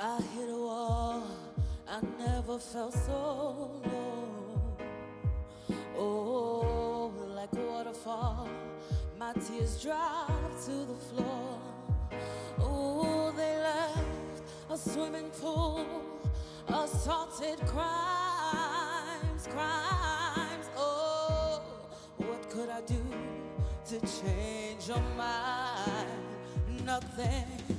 I hit a wall, I never felt so low. Oh, like a waterfall, my tears dropped to the floor. Oh, they left a swimming pool, assaulted crimes. Oh, what could I do to change your mind? Nothing.